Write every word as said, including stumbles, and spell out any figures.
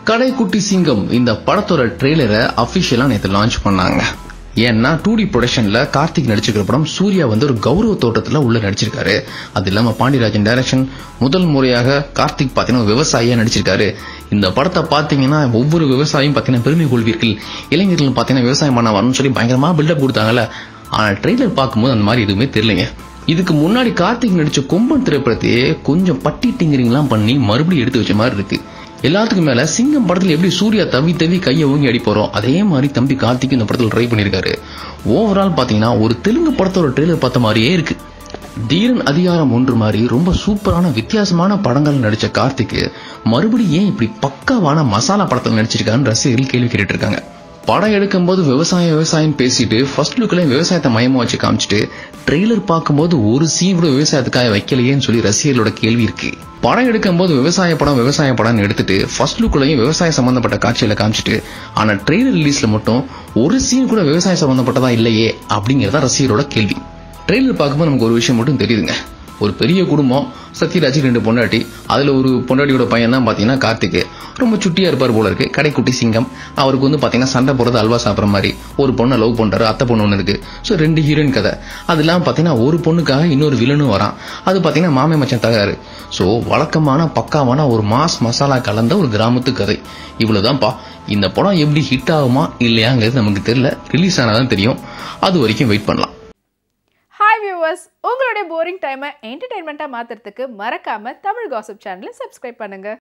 கடைக்குட்டி சிங்கம் இந்த படத்தோட ட்ரெய்லரை அபிஷியலா நேற்று லான்ச் பண்ணாங்க. ஏன்னா டூ டி ப்ரொடக்ஷன்ல கார்த்திக் நடிச்சிருக்கிற படம் சூர்யா வந்து ஒரு கௌரவ தோட்டத்துல உள்ள நடிச்சிருக்காரு. அது இல்லாம பாண்டிராஜன் டைரக்ஷன் முதல் முறையாக கார்த்திக் பாத்தீங்கன்னா விவசாயியா நடிச்சிருக்காரு. இந்த படத்தை பாத்தீங்கன்னா ஒவ்வொரு விவசாயியும் பாத்தீங்கன்னா பெருமை கொள்வீர்கள், இளைஞர்கள் பாத்தீங்கன்னா விவசாயம் பண்ண வரணும்னு சொல்லி பயங்கரமா பில்டப் கொடுத்தாங்கல்ல. ஆனா ட்ரெய்லர் பார்க்கும்போது அந்த மாதிரி எதுவுமே தெரியலங்க. இதுக்கு முன்னாடி கார்த்திக் நடிச்ச கொம்பன் திரைப்படத்தையே கொஞ்சம் பட்டி டிங்கரிங்லாம் பண்ணி மறுபடியும் எடுத்து வச்ச மாதிரி இருக்கு. எல்லாத்துக்கும் மேல சிங்கம் படத்துல எப்படி சூர்யா தவி தவி கையை ஓங்கி அடிப்போறோம் அதே மாதிரி தம்பி கார்த்திக் இந்த படத்துல ட்ரை பண்ணிருக்காரு. ஓவரால் பாத்தீங்கன்னா ஒரு தெலுங்கு படத்தோட ட்ரெய்லர் பார்த்த மாதிரியே இருக்கு. தீரன் அதிகாரம் ஒன்று மாதிரி ரொம்ப சூப்பரான வித்தியாசமான படங்கள் நடிச்ச கார்த்திக் மறுபடியும் ஏன் இப்படி பக்காவான மசாலா படத்துல நடிச்சிருக்கான்னு ரசிகர்கள் கேள்வி கேட்டு இருக்காங்க. படம் எடுக்கும் போது விவசாயம் விவசாயம் பேசிட்டு ஃபர்ஸ்ட் லுக்ல விவசாயத்தை மயமா வச்சு காமிச்சிட்டு ட்ரெய்லர் பார்க்கும்போது ஒரு சீன் கூட விவசாயத்துக்காக வைக்கலையேன்னு சொல்லி ரசிகர்களோட கேள்வி இருக்கு. படம் எடுக்கும் போது விவசாய படம் விவசாய படம் எடுத்துட்டு ஃபர்ஸ்ட் லுக்லயும் விவசாய சம்பந்தப்பட்ட காட்சியில காமிச்சிட்டு ஆனா ட்ரெய்லர் ரிலீஸ்ல மட்டும் ஒரு சீன் கூட விவசாய சம்பந்தப்பட்டதா இல்லையே அப்படிங்கறத ரசிகரோட கேள்வி. ட்ரெய்லர் பார்க்கும்போது நமக்கு ஒரு விஷயம் மட்டும் தெரியுதுங்க. ஒரு பெரிய குடும்பம், சத்யராஜ் ரெண்டு பொண்டாட்டி, அதுல ஒரு பொண்டாட்டியோட பையன் தான் பாத்தீங்கன்னா கார்த்திக். ரொம்ப சுட்டியா இருப்பார் போல இருக்கு. கடைக்குட்டி சிங்கம். அவருக்கு வந்து பாத்தீங்கன்னா சண்டை போறது அல்வா சாப்பிட்ற மாதிரி ஒரு பொண்ணை லவ் பண்றாரு. அத்தை பொண்ணு ஒண்ணு இருக்கு. சோ ரெண்டு ஹீரோயின் கதை. அது இல்லாம பாத்தீங்கன்னா ஒரு பொண்ணுக்காக இன்னொரு வில்லனும் வரான். அது பாத்தீங்கன்னா மாமே மச்சான் தகாரு. சோ வழக்கமான பக்காவான ஒரு மாஸ் மசாலா கலந்த ஒரு கிராமத்து கதை. இவ்வளவுதான்ப்பா. இந்த படம் எப்படி ஹிட் ஆகுமா இல்லையாங்கிறது நமக்கு தெரியல. ரிலீஸ் ஆனாதான் தெரியும். அது வரைக்கும் வெயிட் பண்ணலாம். ஹாய் வியூவர்ஸ், உங்களுடைய போரிங் டைமை என்டர்டைன்மெண்ட்டாக மாற்றுறதுக்கு மறக்காமல் தமிழ் காசிப் சேனலை சப்ஸ்கிரைப் பண்ணுங்கள்.